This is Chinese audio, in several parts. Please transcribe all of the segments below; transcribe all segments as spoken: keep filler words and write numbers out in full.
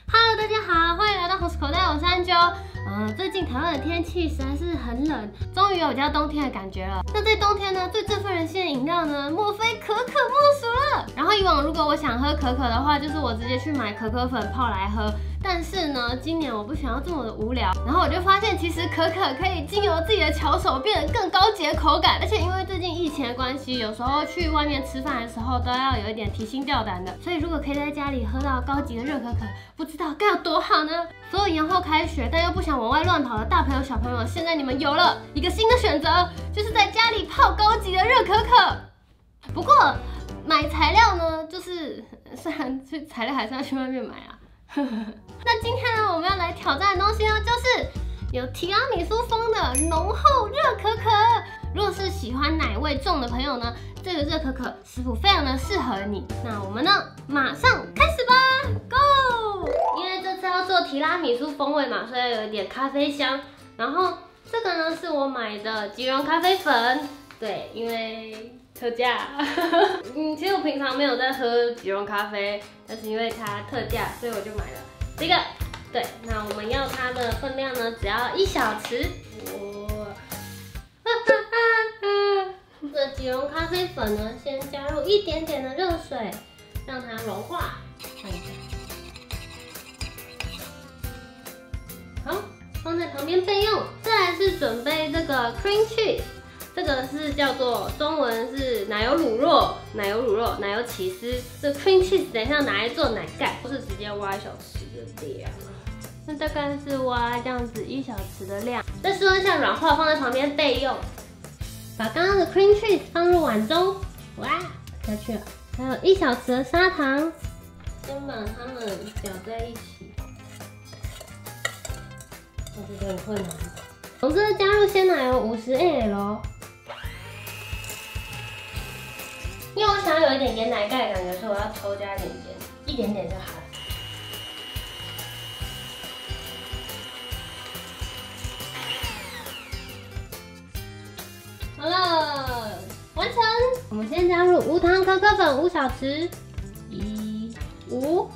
Hello， 大家好，欢迎来到红石口袋，我是安啾。嗯，最近台湾的天气实在是很冷，终于有比较冬天的感觉了。那在冬天呢，最振奋人心的饮料呢，莫非可可莫属了。然后以往如果我想喝可可的话，就是我直接去买可可粉泡来喝。但是呢，今年我不想要这么的无聊，然后我就发现其实可可可以经由自己的巧手变得更高级的口感，而且因为最近疫情的关系，有时候去外面吃饭的时候都要有一点提心吊胆的，所以如果可以在家里喝到高级的热可可，不知道该有多好呢？所有延后开学但又不想往外乱跑的大朋友小朋友，现在你们有了一个新的选择，就是在家里泡高级的热可可。不过买材料呢，就是虽然去材料还是要去外面买啊。那今天呢，我们要来挑战的东西呢，就是有提拉米苏风的浓厚热可可。如果是喜欢奶味重的朋友呢，这个热可可师傅非常的适合你。那我们呢，马上开始吧 ，Go！ 因为这次要做提拉米苏风味嘛，所以有一点咖啡香。然后这个呢，是我买的即溶咖啡粉，对，因为特价。嗯，其实我平常没有在喝即溶咖啡，但是因为它特价，所以我就买了这个。对，那我们要它的分量呢，只要一小匙。哇！这即溶咖啡粉呢，先加入一点点的热水，让它融化。看一下。好，放在旁边备用。再来是准备这个 cream cheese。这个是叫做中文是奶油乳酪、奶油乳酪、奶油起司。这 cream cheese 等一下拿来做奶盖，或是直接挖一小匙的量。那大概是挖这样子一小匙的量。再室温下软化，放在旁边备用。把刚刚的 cream cheese 放入碗中，哇，下去了。还有一小匙的砂糖，先把它们搅在一起。我觉得很困难。总之加入鲜奶油五十 M L。因为我想要有一点点奶盖的感觉，所以我要抽加一点点，一点点就好了。好了，完成。我们先加入无糖可可粉五小匙，一五，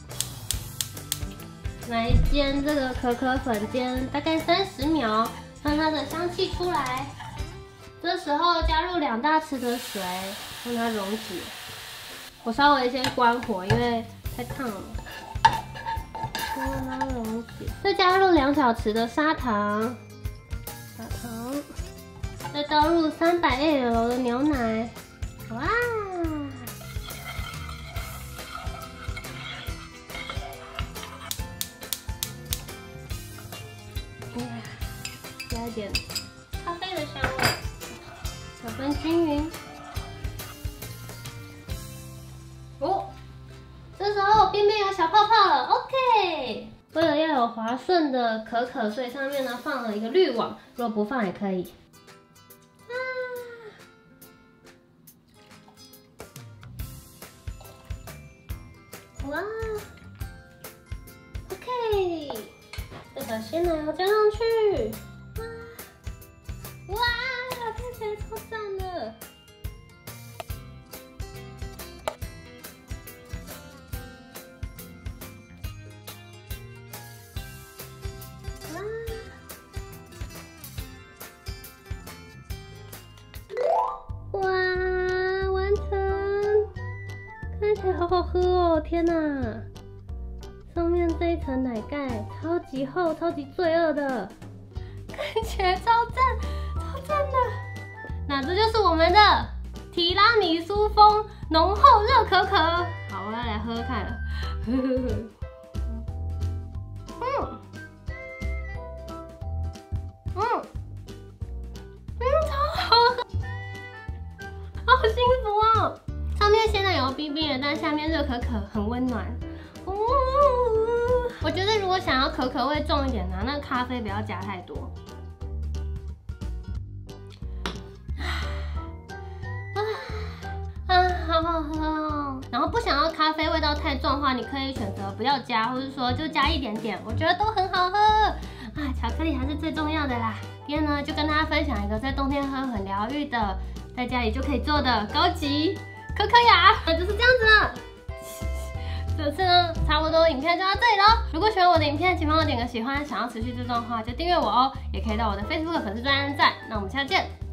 来煎这个可可粉，煎大概三十秒，让它的香气出来。这时候加入两大匙的水，让它溶解。我稍微先关火，因为太烫了。让它溶解。再加入两小匙的砂糖，砂糖。再倒入三百 M L 的牛奶。哇！加一点咖啡的香味。搅拌均匀。哦，这时候边边有小泡泡了 ，OK。为了要有滑顺的可可，所以上面呢放了一个滤网，如果不放也可以。啊！哇 ，OK。再把鲜奶油加上去。哇！看起来超赞的！哇！哇，完成！看起来好好喝哦！天哪，上面这一层奶盖超级厚、超级罪恶的，看起来超赞！真的，那这就是我们的提拉米苏风浓厚热可可。好，我要来喝喝看了。嗯，嗯，嗯，超好喝，好幸福哦！上面鲜奶油冰冰的，但下面热可可很温暖。哦，我觉得如果想要可可味重一点呢，那咖啡不要加太多。好好喝哦。然后不想要咖啡味道太重的话，你可以选择不要加，或者说就加一点点，我觉得都很好喝。啊，巧克力还是最重要的啦。今天呢，就跟大家分享一个在冬天喝很疗愈的，在家里就可以做的高级可可雅，就是这样子了。 这次呢，差不多影片就到这里喽。如果喜欢我的影片，请帮我点个喜欢，想要持续追踪的话就订阅我哦，也可以到我的 Facebook 粉丝专页按赞。那我们下次见。